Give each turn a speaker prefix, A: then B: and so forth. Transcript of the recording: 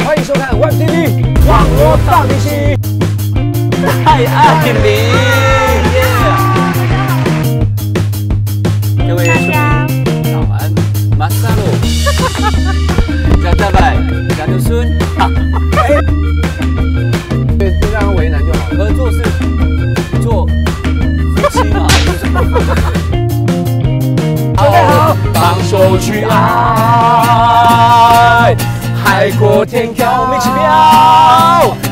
A: 欢迎收看 Web TV 网络大明星，
B: 太爱你，各位大家早安，马萨鲁，加大白，加牛孙，
A: 对，就让他为难就好。
B: 合作是做夫妻嘛，
A: 准备好，放手去爱，海阔天空，一起飙。